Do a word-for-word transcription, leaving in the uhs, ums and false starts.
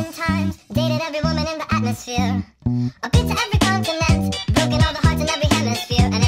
thousand times, dated every woman in the atmosphere. I've been to every continent, broken all the hearts in every hemisphere. And